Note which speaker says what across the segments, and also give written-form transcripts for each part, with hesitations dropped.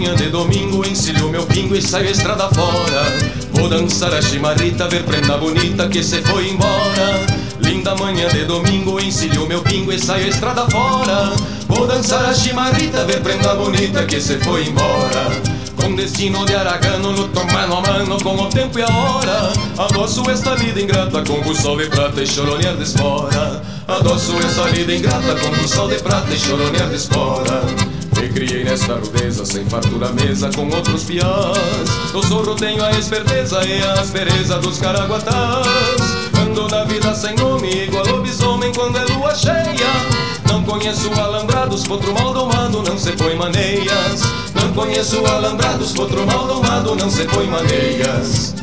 Speaker 1: manhã de domingo encilho meu pingo e saio estrada fora. Vou dançar a chimarrita, ver prenda bonita que se foi embora. Linda manhã de domingo encilho meu pingo e saio estrada fora. Vou dançar a chimarrita, ver prenda bonita que se foi embora. Com destino de aragano, luto mano a mano com o tempo e a hora. Adoço esta vida ingrata com o sol de prata e choronear de espora. Adoço esta vida ingrata com o sol de prata e choronear de espora. Me criei nesta rudeza, sem fartura mesa com outros piás. No zorro tenho a esperteza e a aspereza dos caraguatás. Ando na vida sem nome, igual lobisomem quando é lua cheia. Não conheço alambrados, potro mal domado, não se põe maneias. Não conheço alambrados, potro mal domado, não se põe maneias.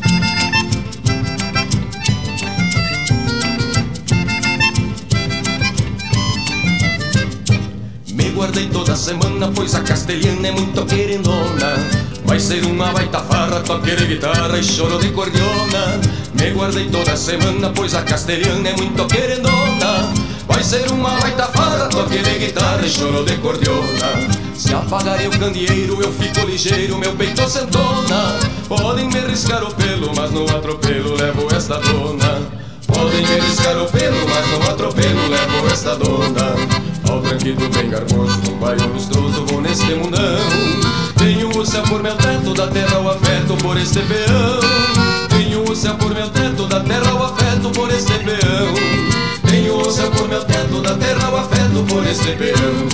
Speaker 1: Me guardei toda semana, pois a castelhana é muito querendona. Vai ser uma baita farra, toque de guitarra e choro de cordiona. Me guardei toda semana, pois a castelhana é muito querendona. Vai ser uma baita farra, toque de guitarra e choro de cordiona. Se apagarei o candeeiro, eu fico ligeiro, meu peito sentona. Podem me riscar o pelo, mas no atropelo levo esta dona. Podem me riscar o pelo, mas no atropelo levo esta dona. Ao tranquilo bem garboso, num bairro lustroso vou neste mundão. Tenho o céu por meu teto, da terra o afeto por este peão. Tenho o céu por meu teto, da terra o afeto por este peão. Tenho o céu por meu teto, da terra o afeto por este peão.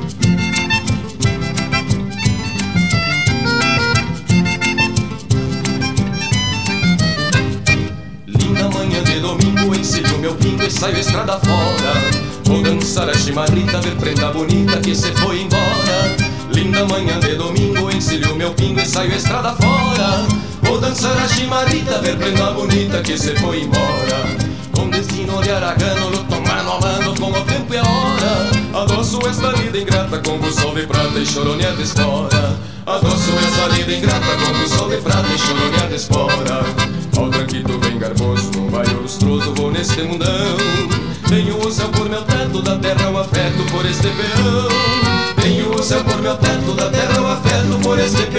Speaker 1: Linda manhã de domingo, encilho meu pingo e saio estrada fora. Vou dançar a chimarrita, ver prenda bonita que se foi embora. Linda manhã de domingo, encilho meu pingo e saio estrada fora. Vou dançar a chimarrita, ver prenda bonita que se foi embora. Com destino de aragano, luto mano a mano com o tempo e a hora. Adoço esta vida ingrata com o sol de prata e choronear de espora. Adoço esta vida ingrata com o sol de prata e choronear de espora. Ao tranquilo bem garboso, num bairro lustroso vou neste mundão. Tenho o céu por meu teto, da terra o afeto por este peão. Tenho o céu por meu teto, da terra o afeto por este peão.